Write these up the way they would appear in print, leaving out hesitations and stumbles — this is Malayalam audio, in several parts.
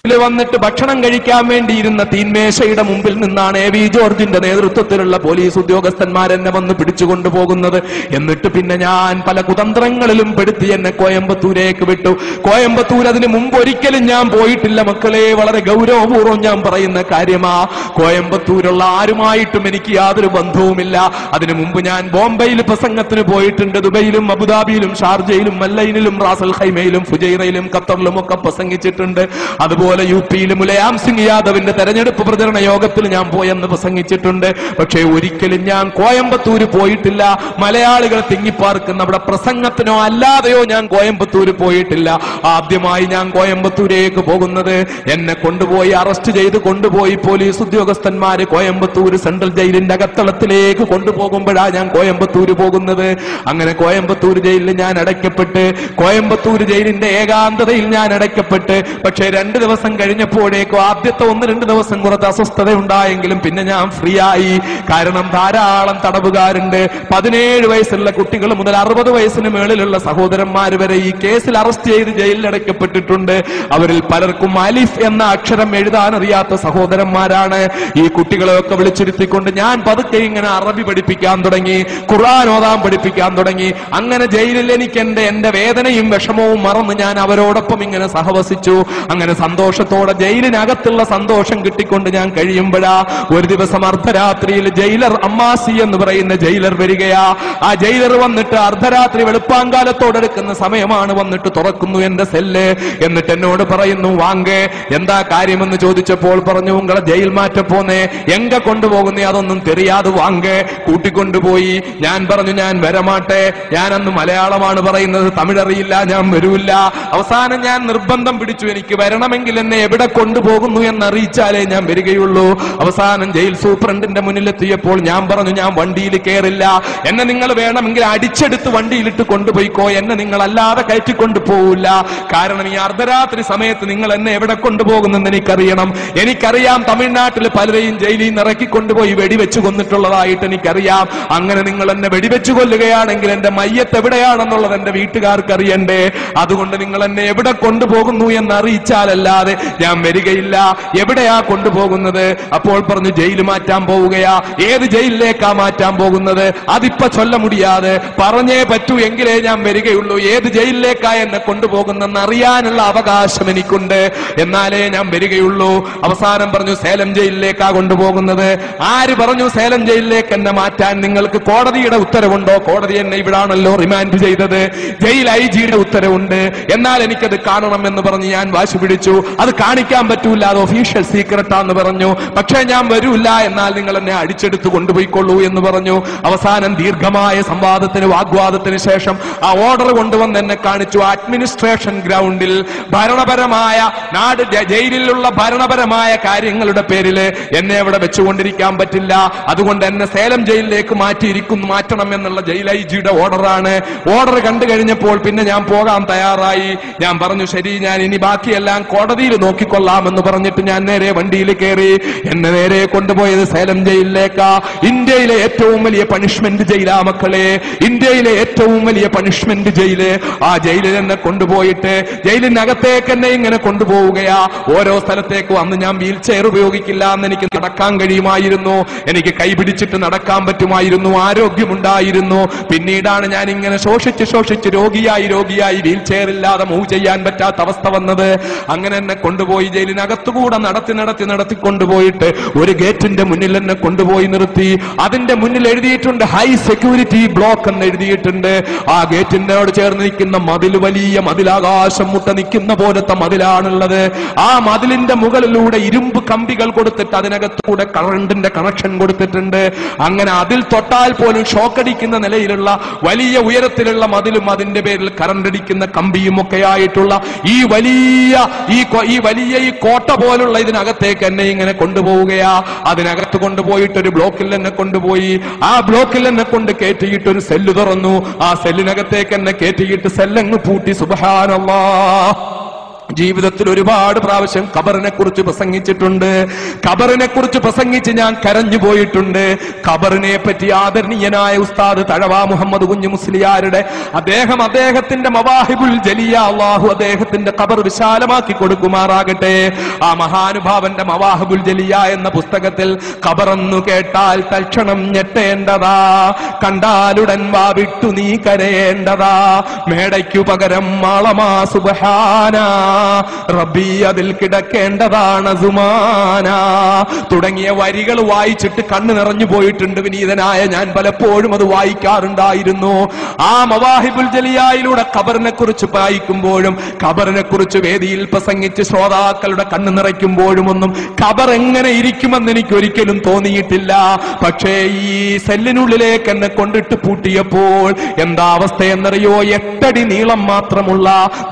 വന്നിട്ട് ഭക്ഷണം കഴിക്കാൻ വേണ്ടിയിരുന്ന തീന്മേശയുടെ മുമ്പിൽ നിന്നാണ് എ വി ജോർജിന്റെ നേതൃത്വത്തിലുള്ള പോലീസ് ഉദ്യോഗസ്ഥന്മാരെന്നെ വന്ന് പിടിച്ചുകൊണ്ടു പോകുന്നത്. എന്നിട്ട് പിന്നെ ഞാൻ പല കുതന്ത്രങ്ങളിലും പെടുത്തി എന്നെ കോയമ്പത്തൂരേക്ക് വിട്ടു. കോയമ്പത്തൂർ അതിന് മുമ്പ് ഒരിക്കലും ഞാൻ പോയിട്ടില്ല മക്കളെ. വളരെ ഗൗരവപൂർവ്വം ഞാൻ പറയുന്ന കാര്യമാ. കോയമ്പത്തൂരുള്ള ആരുമായിട്ടും എനിക്ക് യാതൊരു ബന്ധവുമില്ല. അതിനു മുമ്പ് ഞാൻ ബോംബെയിൽ പ്രസംഗത്തിന് പോയിട്ടുണ്ട്. ദുബൈയിലും അബുദാബിയിലും ഷാർജയിലും മല്ലൈനിലും റാസൽ ഖൈമയിലും ഫുജൈറയിലും ഖത്തറിലും ഒക്കെ പ്രസംഗിച്ചിട്ടുണ്ട്. അതുപോലെ യു പിയിൽ മുലായം സിംഗ് യാദവിന്റെ തെരഞ്ഞെടുപ്പ് പ്രചരണ യോഗത്തിൽ ഞാൻ പോയെന്ന് പ്രസംഗിച്ചിട്ടുണ്ട്. പക്ഷേ ഒരിക്കലും ഞാൻ കോയമ്പത്തൂര് പോയിട്ടില്ല. മലയാളികൾ തിങ്ങിപ്പാർക്കുന്ന അവിടെ പ്രസംഗത്തിനോ അല്ലാതെയോ ഞാൻ കോയമ്പത്തൂര് പോയിട്ടില്ല. ആദ്യമായി ഞാൻ കോയമ്പത്തൂരേക്ക് പോകുന്നത് എന്നെ കൊണ്ടുപോയി അറസ്റ്റ് ചെയ്ത് കൊണ്ടുപോയി പോലീസ് ഉദ്യോഗസ്ഥന്മാര് കോയമ്പത്തൂര് സെൻട്രൽ ജയിലിന്റെ അകത്തളത്തിലേക്ക് കൊണ്ടുപോകുമ്പോഴാണ് ഞാൻ കോയമ്പത്തൂര് പോകുന്നത്. അങ്ങനെ കോയമ്പത്തൂർ ജയിലിൽ ഞാൻ അടയ്ക്കപ്പെട്ട്, കോയമ്പത്തൂർ ജയിലിന്റെ ഏകാന്തതയിൽ ഞാൻ അടയ്ക്കപ്പെട്ട്. പക്ഷേ 2 ദിവസം കഴിഞ്ഞപ്പോഴേക്കും ആദ്യത്തെ 1-2 ദിവസം കുറച്ച് അസ്വസ്ഥത ഉണ്ടായെങ്കിലും പിന്നെ ഞാൻ ഫ്രീ ആയി. കാരണം ധാരാളം തടവുകാരുണ്ട്. 17 വയസ്സുള്ള കുട്ടികൾ മുതൽ 60 വയസ്സിന് മേളിലുള്ള സഹോദരന്മാർ വരെ ഈ കേസിൽ അറസ്റ്റ് ചെയ്ത് ജയിലിൽ അടയ്ക്കപ്പെട്ടിട്ടുണ്ട്. അവരിൽ പലർക്കും അലിഫ് എന്ന അക്ഷരം എഴുതാൻ അറിയാത്ത സഹോദരന്മാരാണ്. ഈ കുട്ടികളെയൊക്കെ വിളിച്ചിരുത്തിക്കൊണ്ട് ഞാൻ പതുക്കെ ഇങ്ങനെ അറബി പഠിപ്പിക്കാൻ തുടങ്ങി, ഖുർആൻ ഓതാൻ പഠിപ്പിക്കാൻ തുടങ്ങി. അങ്ങനെ ജയിലിൽ എനിക്ക് എന്റെ വേദനയും വിഷമവും മറന്ന് ഞാൻ അവരോടൊപ്പം ഇങ്ങനെ സഹവസിച്ചു. അങ്ങനെ സന്തോഷത്തോടെ ജയിലിനകത്തുള്ള സന്തോഷം കിട്ടിക്കൊണ്ട് ഞാൻ കഴിയുമ്പോഴാ ഒരു ദിവസം അർദ്ധരാത്രിയിൽ ജയിലർ അമ്മാസി എന്ന് പറയുന്ന ജയിലർ വരികയാ. ആ ജയിലർ വന്നിട്ട് അർദ്ധരാത്രി വെളുപ്പാങ്കാലത്തോടെടുക്കുന്ന സമയമാണ്. വന്നിട്ട് തുറക്കുന്നു എന്റെ സെല്ല്. എന്നിട്ട് എന്നോട് പറയുന്നു, വാങ്കേ എന്താ കാര്യമെന്ന് ചോദിച്ചപ്പോൾ പറഞ്ഞു, ഉങ്ങളെ ജയിൽ മാറ്റപ്പോന്നേ, എങ്ക കൊണ്ടുപോകുന്നേ അതൊന്നും തെരിയാതെ വാങ്കേ, കൂട്ടിക്കൊണ്ടുപോയി. ഞാൻ പറഞ്ഞു ഞാൻ വരമാട്ടെ. ഞാൻ അന്ന് മലയാളമാണ് പറയുന്നത്, തമിഴറിയില്ല, ഞാൻ വരൂല്ല. അവസാനം ഞാൻ നിർബന്ധം പിടിച്ചു, എനിക്ക് വരണമെങ്കിൽ എന്നെ എവിടെ കൊണ്ടുപോകുന്നു എന്നറിയിച്ചാലേ ഞാൻ വരികയുള്ളൂ. അവസാനം ജയിൽ സൂപ്രണ്ടിന്റെ മുന്നിലെത്തിയപ്പോൾ ഞാൻ പറഞ്ഞു ഞാൻ വണ്ടിയിൽ കയറില്ല, എന്നെ നിങ്ങൾ വേണമെങ്കിൽ അടിച്ചെടുത്ത് വണ്ടിയിലിട്ട് കൊണ്ടുപോയിക്കോ, എന്നെ നിങ്ങൾ അല്ലാതെ കയറ്റിക്കൊണ്ടു പോവില്ല. കാരണം ഈ അർദ്ധരാത്രി സമയത്ത് നിങ്ങൾ എന്നെ എവിടെ കൊണ്ടുപോകുന്നെന്ന് എനിക്കറിയണം. എനിക്കറിയാം തമിഴ്നാട്ടിൽ പലരെയും ജയിലിൽ നിന്ന് ഇറക്കിക്കൊണ്ടുപോയി വെടിവെച്ച് കൊന്നിട്ടുള്ളതായിട്ട് എനിക്കറിയാം. അങ്ങനെ നിങ്ങൾ എന്നെ വെടിവെച്ച് കൊല്ലുകയാണെങ്കിൽ എന്റെ മയ്യത്ത് എവിടെയാണെന്നുള്ളത് എന്റെ വീട്ടുകാർക്ക് അറിയണ്ടേ. അതുകൊണ്ട് നിങ്ങൾ എന്നെ എവിടെ കൊണ്ടുപോകുന്നു എന്ന് അറിയിച്ചാലല്ലാതെ ഞാൻ വരികയില്ല. എവിടെയാ കൊണ്ടുപോകുന്നത്? അപ്പോൾ പറഞ്ഞു ജയിൽ മാറ്റാൻ പോവുകയാ. ഏത് ജയിലിലേക്കാ മാറ്റാൻ പോകുന്നത്? അതിപ്പോ ചൊല്ല മുടിയാതെ പറഞ്ഞേ പറ്റൂ, എങ്കിലേ ഞാൻ വരികയുള്ളൂ. ഏത് ജയിലിലേക്കാ എന്നെ കൊണ്ടുപോകുന്നെന്ന് അറിയാനുള്ള അവകാശം എനിക്കുണ്ട്, എന്നാലേ ഞാൻ വരികയുള്ളൂ. അവസാനം പറഞ്ഞു സേലം ജയിലിലേക്കാ കൊണ്ടുപോകുന്നത്. ആര് പറഞ്ഞു സേലം ജയിലിലേക്ക് എന്നെ മാറ്റാൻ? നിങ്ങൾക്ക് കോടതിയുടെ ഉത്തരവുണ്ടോ? കോടതി എന്നെ ഇവിടാണല്ലോ റിമാൻഡ് ചെയ്തത്. ജയിൽ IG-യുടെ ഉത്തരവുണ്ട്. എന്നാൽ എനിക്കത് കാണണം എന്ന് പറഞ്ഞ് ഞാൻ വാശി പിടിച്ചു. അത് കാണിക്കാൻ പറ്റൂല, അത് ഒഫീഷ്യൽ സീക്രട്ടാന്ന് പറഞ്ഞു. പക്ഷേ ഞാൻ വരൂല്ല, എന്നാൽ നിങ്ങൾ എന്നെ അടിച്ചെടുത്ത് കൊണ്ടുപോയിക്കൊള്ളൂ എന്ന് പറഞ്ഞു. അവസാനം ദീർഘമായ സംവാദത്തിന് വാഗ്വാദത്തിന് ശേഷം ആ ഓർഡർ കൊണ്ടുവന്ന് എന്നെ കാണിച്ചു. അഡ്മിനിസ്ട്രേഷൻ ഗ്രൗണ്ടിൽ ഭരണപരമായ നാട് ജയിലിലുള്ള ഭരണപരമായ കാര്യങ്ങളുടെ പേരിൽ എന്നെ അവിടെ വെച്ചുകൊണ്ടിരിക്കാൻ പറ്റില്ല. അതുകൊണ്ട് എന്നെ സേലം ജയിലിലേക്ക് മാറ്റണം എന്നുള്ള ജയിൽ IG-യുടെ ഓർഡറാണ്. ഓർഡർ കണ്ടു കഴിഞ്ഞപ്പോൾ പിന്നെ ഞാൻ പോകാൻ തയ്യാറായി. ഞാൻ പറഞ്ഞു ശരി, ഞാൻ ഇനി ബാക്കിയെല്ലാം കോടതിയിൽ നോക്കിക്കൊള്ളാമെന്ന് പറഞ്ഞിട്ട് ഞാൻ നേരെ വണ്ടിയിൽ കയറി. എന്നെ നേരെ കൊണ്ടുപോയത് സേലം ജയിലിലേക്കാ. ഇന്ത്യയിലെ ഏറ്റവും വലിയ പണിഷ്മെന്റ് ജയിലാ മക്കളെ, ഇന്ത്യയിലെ ഏറ്റവും വലിയ പണിഷ്മെന്റ് ജയില്. ആ ജയിലിൽ എന്നെ കൊണ്ടുപോയിട്ട് ജയിലിനകത്തേക്ക് എന്നെ ഇങ്ങനെ കൊണ്ടുപോവുകയാ. ഓരോ സ്ഥലത്തേക്ക് വന്ന് ഞാൻ വീൽ ചെയർ ഉപയോഗിക്കില്ല എന്ന് എനിക്ക് നടക്കാൻ കഴിയുമായിരുന്നു, എനിക്ക് കൈപിടിച്ചിട്ട് നടക്കാൻ പറ്റുമായിരുന്നു, ആരോഗ്യമുണ്ടായിരുന്നു. പിന്നീടാണ് ഞാൻ ഇങ്ങനെ ശോഷിച്ച് രോഗിയായി വീൽ ചെയർ ഇല്ലാതെ മൂവ് ചെയ്യാൻ പറ്റാത്ത അവസ്ഥ വന്നത്. അങ്ങനെ എന്നെ കൊണ്ടുപോയി ജയിലിനകത്തുകൂടെ നടത്തി കൊണ്ടുപോയിട്ട് ഒരു ഗേറ്റിന്റെ മുന്നിൽ എന്നെ കൊണ്ടുപോയി നിർത്തി. അതിന്റെ മുന്നിൽ എഴുതിയിട്ടുണ്ട് ഹൈ സെക്യൂരിറ്റി ബ്ലോക്ക് എന്ന് എഴുതിയിട്ടുണ്ട്. ആ ഗേറ്റിനോട് ചേർന്ന് നിൽക്കുന്ന മതിൽ വലിയ മതിലാകാശം മുട്ട നിൽക്കുന്ന പോലത്തെ മതിലാണുള്ളത്. ആ മതിലിന്റെ മുകളിലൂടെ ഇരുമ്പ് കമ്പികൾ കൊടുത്തിട്ട് അതിനകത്തൂടെ കറണ്ടിന്റെ കണക്ഷൻ കൊടുത്തിട്ടുണ്ട്. അങ്ങനെ അതിൽ തൊട്ടാൽ പോലും ഷോക്കടിക്കുന്ന നിലയിലുള്ള വലിയ ഉയരത്തിലുള്ള മതിലും അതിന്റെ പേരിൽ കറണ്ടടിക്കുന്ന കമ്പിയും ഒക്കെ ആയിട്ടുള്ള ഈ വലിയ കോട്ട പോലുള്ള ഇതിനകത്തേക്ക് എന്നെ ഇങ്ങനെ കൊണ്ടുപോവുകയാ. അതിനകത്ത് കൊണ്ടുപോയിട്ട് ഒരു ബ്ലോക്കിൽ എന്നെ കൊണ്ടുപോയി. ആ ബ്ലോക്കിൽ എന്നെ കൊണ്ട് കയറ്റിയിട്ട് ഒരു സെല്ല് തുറന്നു. ആ സെല്ലിനകത്തേക്ക് എന്നെ കയറ്റിയിട്ട് സെല്ലങ്ങ് പൂട്ടി. സുബ്ഹാനല്ലാഹ്, ജീവിതത്തിൽ ഒരുപാട് പ്രാവശ്യം ഖബറിനെ കുറിച്ച് പ്രസംഗിച്ചിട്ടുണ്ട്. ഖബറിനെ കുറിച്ച് പ്രസംഗിച്ച് ഞാൻ കരഞ്ഞു പോയിട്ടുണ്ട്. ഖബറിനെ പറ്റി ആദരണീയനായ ഉസ്താദ് തഴവ മുഹമ്മദ് കുഞ്ഞു മുസ്ലിയാരുടെ അദ്ദേഹത്തിന്റെ മവാഹിബുൽ ജലിയ, അല്ലാഹു അദ്ദേഹത്തിന്റെ ഖബർ വിശാലമാക്കി കൊടുക്കുമാറാകട്ടെ. ആ മഹാനുഭാവന്റെ മവാഹിബുൽ ജലിയ എന്ന പുസ്തകത്തിൽ ഖബറെന്നു കേട്ടാൽ തൽക്ഷണം ഞെട്ടേണ്ടതാ, കണ്ടാലുടൻ വാവിട്ടു നീ കരയേണ്ടതാ, മേടയ്ക്കു പകരം മാളമാ സുബ്ഹാന, റബ്ബി അതിൽ കിടക്കേണ്ടതാണ് സുമാന തുടങ്ങിയ വരികൾ വായിച്ചിട്ട് കണ്ണ് നിറഞ്ഞു പോയിട്ടുണ്ട്. വിനീതനായ ഞാൻ പലപ്പോഴും അത് വായിക്കാറുണ്ടായിരുന്നു. ആ മവാഹിബുൽ ജലിയായിലൂടെ ഖബറിനെ കുറിച്ച് വായിക്കുമ്പോഴും ഖബറിനെ കുറിച്ച് വേദിയിൽ പ്രസംഗിച്ച് ശ്രോതാക്കളുടെ കണ്ണ് നിറയ്ക്കുമ്പോഴും ഒന്നും ഖബർ എങ്ങനെ ഇരിക്കുമെന്ന് എനിക്ക് ഒരിക്കലും തോന്നിയിട്ടില്ല. പക്ഷേ ഈ സെല്ലിനുള്ളിലേക്ക് എന്നെ കൊണ്ടിട്ട് പൂട്ടിയപ്പോൾ എന്താ അവസ്ഥയെന്നറിയോ? 8 അടി നീളം മാത്രമുള്ള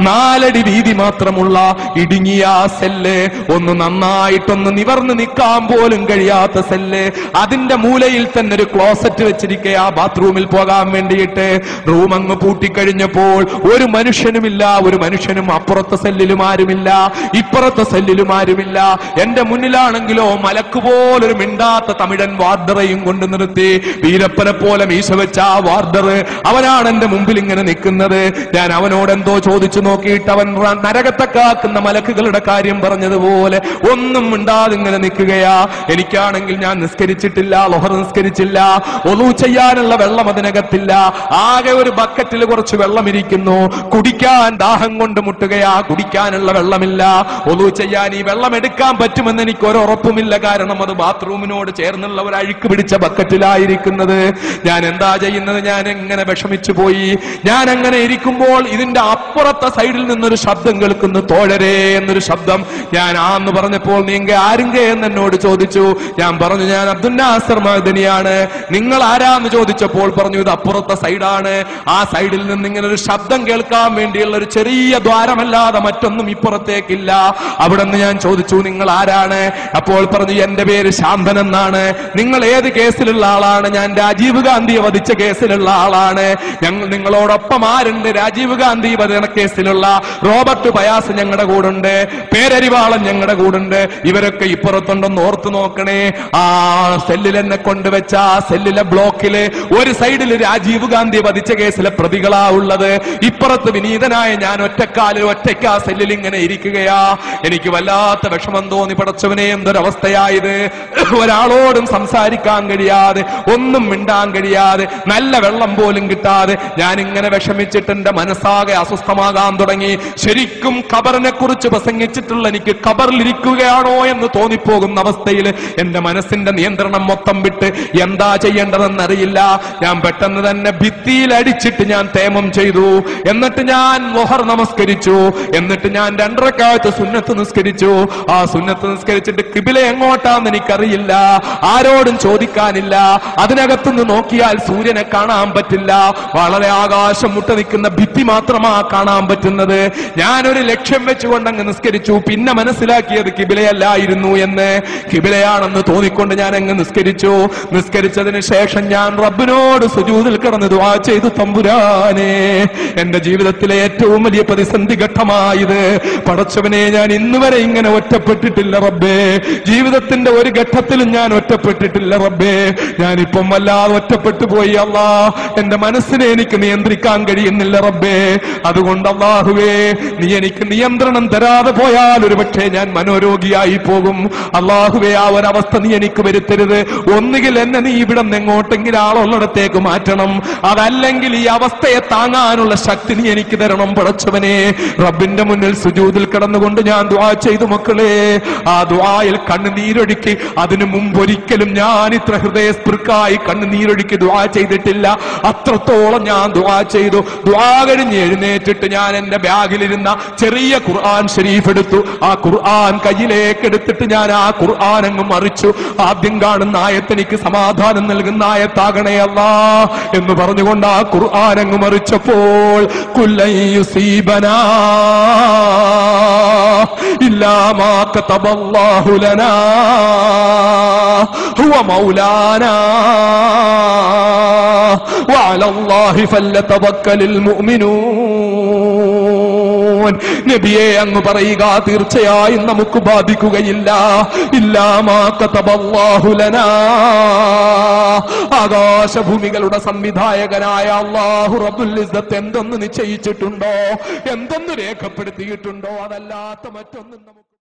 4 അടി വീതി മാത്രമുള്ള ഇടുങ്ങിയ സെല്ല്, ഒന്ന് നന്നായിട്ടൊന്ന് നിവർന്ന് നിൽക്കാൻ പോലും കഴിയാത്ത സെല്ല്. അതിന്റെ മൂലയിൽ തന്നെ ഒരു ക്ലോസറ്റ് വെച്ചിരിക്കുക ബാത്റൂമിൽ പോകാൻ വേണ്ടിയിട്ട്. റൂം അങ്ങ് പൂട്ടിക്കഴിഞ്ഞപ്പോൾ ഒരു മനുഷ്യനുമില്ല. ഒരു മനുഷ്യനും അപ്പുറത്തെ സെല്ലിലും ആരുമില്ല, ഇപ്പുറത്തെ സെല്ലിലും ആരുമില്ല. എന്റെ മുന്നിലാണെങ്കിലോ മലക്ക് പോലൊരു മിണ്ടാത്ത തമിഴൻ വാർഡറെയും കൊണ്ട് നിർത്തി. വീരപ്പനെ പോലെ മീശ വെച്ച ആ വാർഡർ, അവനാണ് എന്റെ മുമ്പിൽ ഇങ്ങനെ നിൽക്കുന്നത്. ഞാൻ അവനോട് എന്തോ ചോദിച്ചു നോക്കിയിട്ട് അവൻ നരകത്തെ കാക്കുന്ന മലക്കുകളുടെ കാര്യം പറഞ്ഞതുപോലെ ഒന്നും മിണ്ടാതെ ഇങ്ങനെ നിൽക്കുകയാ. എനിക്കാണെങ്കിൽ ഞാൻ നിസ്കരിച്ചിട്ടില്ല, ളുഹർ നിസ്കരിച്ചില്ല, ഒളു ചെയ്യാനുള്ള വെള്ളം അതിനകത്തില്ല. ആകെ ഒരു ബക്കറ്റിൽ കുറച്ച് വെള്ളം ഇരിക്കുന്നു. കുടിക്കാൻ ദാഹം കൊണ്ട് മുട്ടുകയാ, കുടിക്കാനുള്ള വെള്ളമില്ല. ഒളു ചെയ്യാൻ ഈ വെള്ളം എടുക്കാൻ പറ്റുമെന്ന് എനിക്ക് ഒരു ഉറപ്പുമില്ല. കാരണം അത് ബാത്റൂമിനോട് ചേർന്നുള്ള ഒരു അഴുക്ക് പിടിച്ച ബക്കറ്റിലായിരിക്കുന്നത്. ഞാൻ എന്താ ചെയ്യുന്നത്? ഞാൻ എങ്ങനെ വിഷമിച്ചു പോയി. ഞാൻ അങ്ങനെ ഇരിക്കുമ്പോൾ ഇതിന്റെ അപ്പുറത്തെ സൈഡിൽ നിന്നൊരു ശബ്ദം കേൾക്കുന്നു, തോഴരേ എന്നൊരു ശബ്ദം. ഞാൻ ആന്ന് പറഞ്ഞപ്പോൾ നീങ്ക ആരുങ്ക എന്ന് എന്നോട് ചോദിച്ചു. ഞാൻ പറഞ്ഞു ഞാൻ അബ്ദുൽ നാസർ മഅദനിയാണ്. നിങ്ങൾ ആരാന്ന് ചോദിച്ചപ്പോൾ പറഞ്ഞു ഇത് അപ്പുറത്തെ സൈഡാണ്. ആ സൈഡിൽ നിന്ന് ഇങ്ങനെ ഒരു ശബ്ദം കേൾക്കാൻ വേണ്ടിയുള്ള ഒരു ചെറിയ ദ്വാരമല്ലാതെ മറ്റൊന്നും ഇപ്പുറത്തേക്കില്ല. അവിടെ നിന്ന് ഞാൻ ചോദിച്ചു നിങ്ങൾ ആരാണ്? അപ്പോൾ പറഞ്ഞു എന്റെ പേര് ശാന്തൻ എന്നാണ്. നിങ്ങൾ ഏത് കേസിലുള്ള ആളാണ്? ഞാൻ രാജീവ് ഗാന്ധിയെ വധിച്ച കേസിലുള്ള ആളാണ്. ഞങ്ങൾ നിങ്ങളോടൊപ്പം ആരുണ്ട്? രാജീവ് ഗാന്ധി വധന കേസിലുള്ള റോബർട്ട് പയാസ് ഞങ്ങളുടെ കൂടുണ്ട്, പേരരിവാളൻ ഞങ്ങളുടെ കൂടുണ്ട്. ഇവരൊക്കെ ഇപ്പുറത്തുണ്ടെന്ന് ഓർത്തു നോക്കണേ. ആ സെല്ലിൽ എന്നെ കൊണ്ടുവച്ച ആ സെല്ലിലെ ബ്ലോക്കില് ഒരു സൈഡിൽ രാജീവ് ഗാന്ധി വധിച്ച കേസിലെ പ്രതികളാ ഉള്ളത്, ഇപ്പുറത്ത് വിനീതനായ ഞാൻ ഒറ്റയ്ക്ക് ആ സെല്ലിൽ ഇങ്ങനെ ഇരിക്കുകയാ. എനിക്ക് വല്ലാത്ത വിഷമം തോന്നി. പടച്ചവനെ എന്തൊരവസ്ഥയായത്! ഒരാളോടും സംസാരിക്കാൻ കഴിയാതെ, ഒന്നും മിണ്ടാൻ കഴിയാതെ, നല്ല വെള്ളം പോലും കിട്ടാതെ ഞാൻ ഇങ്ങനെ വിഷമിച്ചിട്ട് എന്റെ മനസ്സാകെ അസ്വസ്ഥമാകാൻ തുടങ്ങി. ശരിക്കും ഖബറിനെ കുറിച്ച് പ്രസംഗിച്ചിട്ടുള്ള എനിക്ക് ഖബറിലിരിക്കുകയാണോ എന്ന് തോന്നിപ്പോകുന്ന അവസ്ഥയിൽ എന്റെ മനസ്സിന്റെ നിയന്ത്രണം മൊത്തം വിട്ട് എന്താ ചെയ്യേണ്ടതെന്നറിയില്ല. ഞാൻ പെട്ടെന്ന് തന്നെ ഭിത്തിയിൽ അടിച്ചിട്ട് ഞാൻ തേമം ചെയ്തു. എന്നിട്ട് ഞാൻ ളുഹർ നമസ്കരിച്ചു. എന്നിട്ട് ഞാൻ 2 റക്അത്ത് സുന്നത്ത് നിസ്കരിച്ചു. ആ സുന്നത്ത് നിസ്കരിച്ചിട്ട് ഖിബില എങ്ങോട്ടാന്ന് എനിക്കറിയില്ല, ആരോടും ചോദിക്കാനില്ല. അതിനകത്തുനിന്ന് നോക്കിയാൽ സൂര്യനെ കാണാൻ പറ്റില്ല. വളരെ ആകാശം മുട്ട നിൽക്കുന്ന ഭിത്തി മാത്രമാ കാണാൻ പറ്റുന്നത്. ഞാനൊരു ലക്ഷ്യം വെച്ചുകൊണ്ട് അങ്ങ് നിസ്കരിച്ചു. പിന്നെ മനസ്സിലാക്കിയത് ഖിബിലയല്ലായിരുന്നു എന്ന്. ഖിബിലയാണെന്ന് തോന്നിക്കൊണ്ട് ഞാൻ അങ്ങ് നിസ്കരിച്ചു. നിസ്കരിച്ചതിന് ശേഷം ഞാൻ റബ്ബിനോട് സുജൂദിൽ കിടന്ന് ദുആ ചെയ്തു, തമ്പുരാനെ എന്റെ ജീവിതത്തിലെ ഏറ്റവും വലിയ പ്രതിസന്ധി ഘട്ടമായത്. പടച്ചവനെ ഞാൻ ഇന്നുവരെ ഇങ്ങനെ ഒറ്റപ്പെട്ടിട്ടില്ല റബ്ബേ. ജീവിതത്തിന്റെ ഒരു ഘട്ടത്തിലും ഞാൻ ഒറ്റപ്പെട്ടിട്ടില്ല റബ്ബേ. ഞാനിപ്പം വല്ലാതെ ഒറ്റപ്പെട്ടു പോയി അല്ലാ. എന്റെ മനസ്സിനെ എനിക്ക് നിയന്ത്രിക്കാൻ കഴിയുന്നില്ല റബ്ബേ. അതുകൊണ്ട് അല്ലാഹുവേ നീ എനിക്ക് നിയന്ത്രണം തരാതെ പോയാൽ ഒരുപക്ഷെ ഞാൻ മനോരോഗിയായി പോകും. അല്ലാഹുവേ ആ ഒരവസ്ഥ നീ എനിക്ക് വരുത്തരുത്. ഒന്നുകിൽ എന്നെ നീ ഇവിടെ നിന്ന് എങ്ങോട്ടെങ്കിലും ആളുള്ളിടത്തേക്ക് മാറ്റണം, അതല്ലെങ്കിൽ ഈ അവസ്ഥയെ താങ്ങാനുള്ള ശക്തി നീ എനിക്ക് തരണം പടച്ചവനെ. റബ്ബിന്റെ മുന്നിൽ സുജൂദിൽ കിടന്നുകൊണ്ട് ഞാൻ ദുആ ചെയ്തു മക്കളെ. ആ ദുആയിൽ കണ്ണുനീരൊഴുക്കി. അതിനു മുമ്പ് ഒരിക്കലും ഞാൻ ഇത്ര ഹൃദയസ്പൃക്കായി കണ്ണുനീരൊഴുക്കി ദുആ ചെയ്തിട്ടില്ല. അത്രത്തോളം ഞാൻ ദുആ ചെയ്തു. ദുആ കഴിഞ്ഞ് എഴുന്നേറ്റിട്ട് ഞാൻ എന്റെ ബാഗിലിരുന്ന ചെറിയ ഖുർആൻ ഷരീഫ് എടുത്തു. ആ ഖുർആൻ കയ്യിലേക്ക് എടുത്തിട്ട് ഞാൻ ആ ഖുർആൻ അങ്ങ് മറിച്ചു. ആദ്യം കാണുന്ന ആയത്ത് എനിക്ക് സമാധാനം നൽകുന്ന ആയത്താകണേ അല്ലാ എന്ന് പറഞ്ഞുകൊണ്ട് ആ ഖുർആൻ അങ്ങ് മറിച്ചപ്പോൾ കുല്ലൻ യുസീബനാ ഇല്ലാ മാ കതബല്ലാഹു ലനാ ഹുവ മൗലാനാ വഅലല്ലാഹി ഫല്യതവക്കലിൽ മുഅ്മിനൂൻ. മുഴുവൻ നബിയെ അങ്ങ് പറയുക, തീർച്ചയായും നമുക്ക് ബാധിക്കുകയില്ല. ഇല്ലാ മാ കതബല്ലാഹു ലനാ. ആകാശഭൂമികളുടെ സംവിധായകനായ അല്ലാഹു റബ്ബുൽ ഇസ്സത്ത് എന്തൊന്ന് നിശ്ചയിച്ചിട്ടുണ്ടോ, എന്തൊന്ന് രേഖപ്പെടുത്തിയിട്ടുണ്ടോ, അതല്ലാത്ത മറ്റൊന്നും നമുക്ക്